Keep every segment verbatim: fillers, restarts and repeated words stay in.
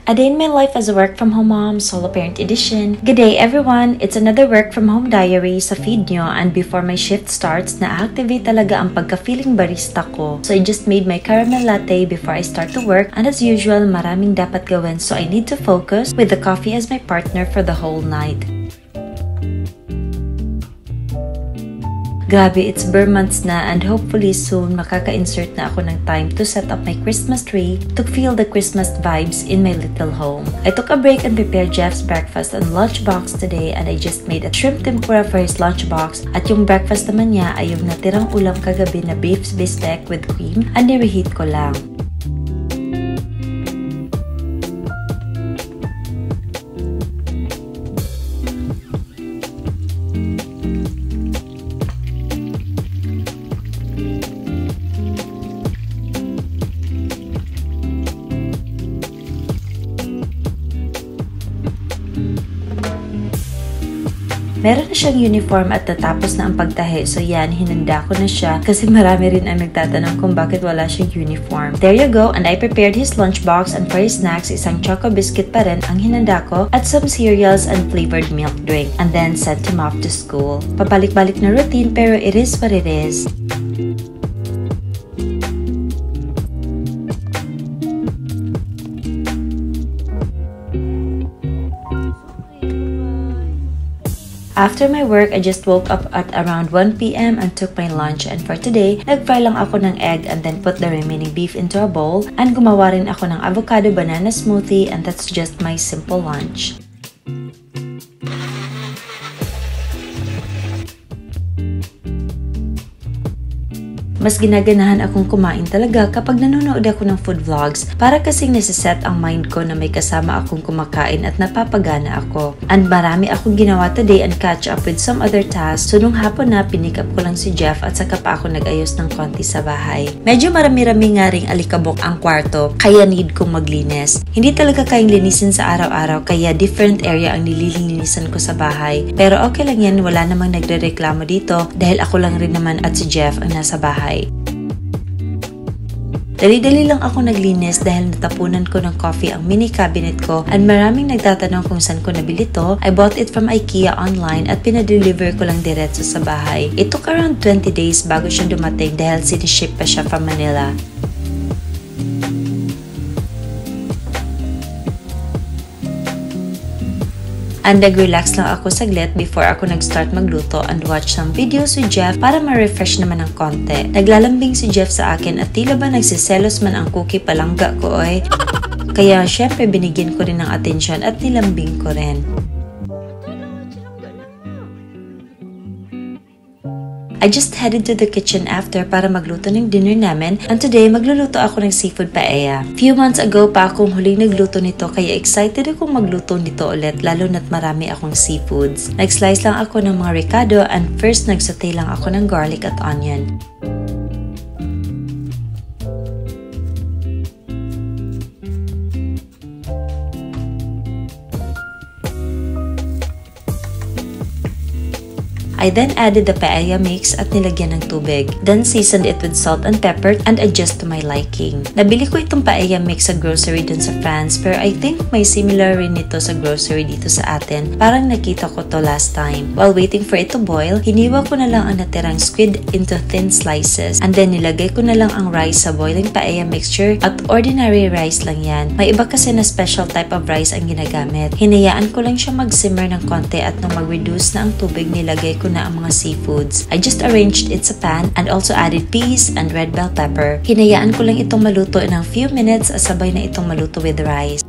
A day in my life as a work from home mom, solo parent edition. Good day everyone! It's another work from home diary sa feed nyo, and before my shift starts, na-activate talaga ang pagka-feeling barista ko. So I just made my caramel latte before I start to work, and as usual, maraming dapat gawin, so I need to focus with the coffee as my partner for the whole night. Grabe, it's Burr months na, and hopefully soon makaka-insert na ako ng time to set up my Christmas tree to feel the Christmas vibes in my little home. I took a break and prepared Jeff's breakfast and lunchbox today, and I just made a shrimp tempura for his lunchbox, at yung breakfast naman niya ay yung natirang ulam kagabi na beef bistec with cream, and nireheat ko lang. Meron na siyang uniform at natapos na ang pagtahi, so yan, hinanda ko na siya kasi marami rin ang nagtatanong kung bakit wala siyang uniform. There you go, and I prepared his lunchbox, and for his snacks, isang choco biscuit pa rin ang hinanda ko at some cereals and flavored milk drink, and then sent him off to school. Pabalik-balik na routine, pero it is what it is. After my work, I just woke up at around one p m and took my lunch, and for today, nag-fry lang ako ng egg and then put the remaining beef into a bowl, and gumawa rin ako ng avocado banana smoothie, and that's just my simple lunch. Mas ginaganahan akong kumain talaga kapag nanonood ako ng food vlogs, para kasing nasiset ang mind ko na may kasama akong kumakain at napapagana ako. And marami akong ginawa today and catch up with some other tasks, so nung hapon na, pinick up ko lang si Jeff at saka pa ako nag-ayos ng konti sa bahay. Medyo marami-rami nga ring alikabok ang kwarto, kaya need kong maglinis. Hindi talaga kayang linisin sa araw-araw, kaya different area ang nililinisan ko sa bahay. Pero okay lang yan, wala namang nagre-reklamo dito dahil ako lang rin naman at si Jeff ang nasa bahay. Dali-dali lang ako naglinis dahil natapunan ko ng coffee ang mini cabinet ko, and maraming nagtatanong kung saan ko nabili to. I bought it from IKEA online at pinadeliver ko lang diretso sa bahay. It took around twenty days bago siya dumating dahil siniship pa siya from Manila. And nag-relax lang ako saglit before ako nag-start magluto and watch some videos with Jeff para ma-refresh naman ng konti. Naglalambing si Jeff sa akin at tila ba nagsiselos man ang cookie palangga ko oy. Kaya syempre binigyan ko rin ng atensyon at nilambing ko rin. I just headed to the kitchen after para magluto ng dinner namin, and today magluluto ako ng seafood paella. Few months ago pa akong huling nagluto nito, kaya excited akong magluto nito ulit, lalo na't marami akong seafoods. Nag-slice lang ako ng mga ricado, and first nagsaute lang ako ng garlic at onion. I then added the paella mix at nilagyan ng tubig. Then seasoned it with salt and pepper and adjust to my liking. Nabili ko itong paella mix sa grocery dun sa France, pero I think may similar rin nito sa grocery dito sa atin. Parang nakita ko to last time. While waiting for it to boil, hiniwa ko na lang ang natirang squid into thin slices, and then nilagay ko na lang ang rice sa boiling paella mixture, at ordinary rice lang yan. May iba kasi na special type of rice ang ginagamit. Hinayaan ko lang siya mag-simmer ng konti, at nung mag-reduce na ang tubig, nilagay ko na ang mga seafoods. I just arranged it sa pan and also added peas and red bell pepper. Hinayaan ko lang itong maluto in a few minutes, at sabay na itong maluto with rice.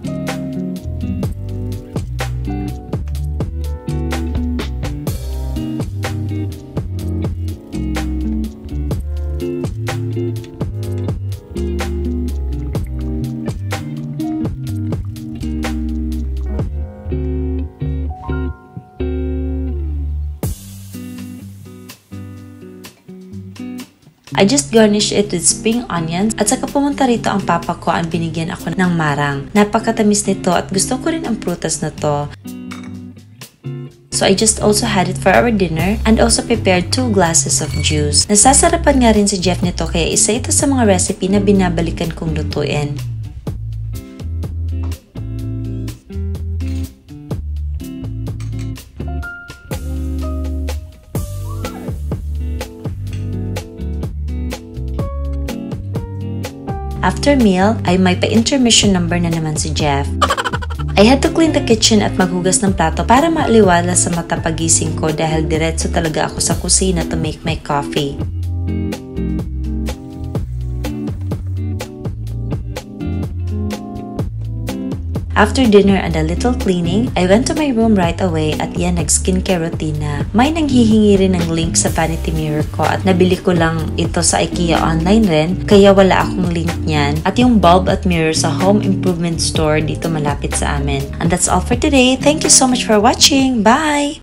I just garnished it with spring onions, at saka pumunta rito ang papa ko at binigyan ako ng marang. Napakatamis nito at gusto ko rin ang prutas na to. So I just also had it for our dinner and also prepared two glasses of juice. Nasasarapan nga rin si Jeff nito, kaya isa ito sa mga recipe na binabalikan kong lutuin. After meal, ay may pa-intermission number na naman si Jeff. I had to clean the kitchen at maghugas ng plato para maaliwala sa mata pagising ko dahil diretso talaga ako sa kusina to make my coffee. After dinner and a little cleaning, I went to my room right away at yan nag-skincare routine na. May nanghihingi rin ng link sa vanity mirror ko at nabili ko lang ito sa IKEA online rin kaya wala akong link niyan at yung bulb at mirror sa home improvement store dito malapit sa amin. And that's all for today. Thank you so much for watching. Bye!